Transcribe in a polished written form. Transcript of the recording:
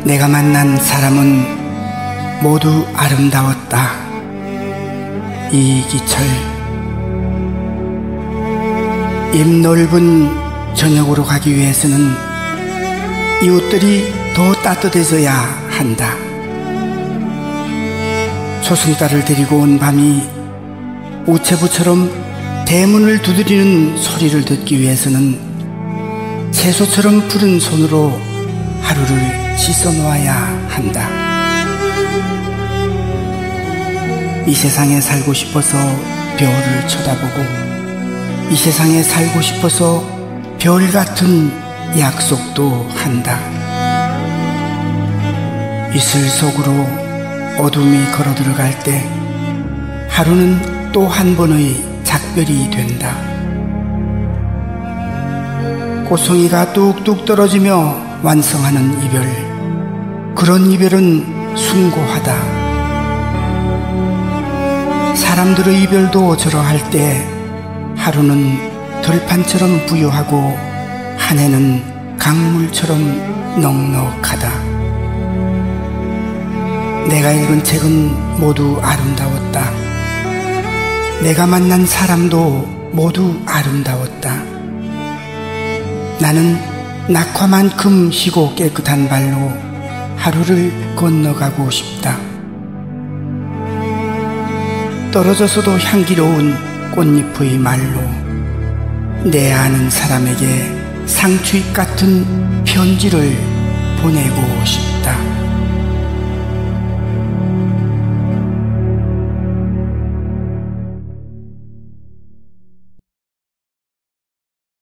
내가 만난 사람은 모두 아름다웠다. 이기철. 입 넓은 저녁으로 가기 위해서는 이웃들이 더 따뜻해져야 한다. 초승달을 데리고 온 밤이 우체부처럼 대문을 두드리는 소리를 듣기 위해서는 채소처럼 푸른 손으로 하루를 씻어 놓아야 한다. 이 세상에 살고 싶어서 별을 쳐다보고, 이 세상에 살고 싶어서 별 같은 약속도 한다. 이슬 속으로 어둠이 걸어 들어갈 때 하루는 또 한 번의 작별이 된다. 꽃송이가 뚝뚝 떨어지며 완성하는 이별, 그런 이별은 숭고하다. 사람들의 이별도 저러할 때 하루는 들판처럼 부유하고 한 해는 강물처럼 넉넉하다. 내가 읽은 책은 모두 아름다웠다. 내가 만난 사람도 모두 아름다웠다. 나는 낙화만큼 희고 깨끗한 발로 하루를 건너가고 싶다. 떨어져서도 향기로운 꽃잎의 말로 내 아는 사람에게 상추잎 같은 편지를 보내고 싶다.